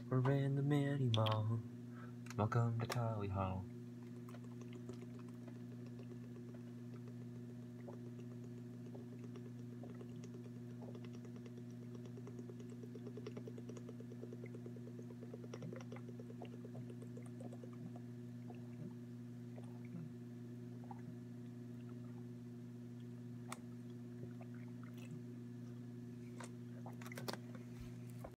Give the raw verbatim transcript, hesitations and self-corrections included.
We're in the mini mall. Welcome to Tally Hall.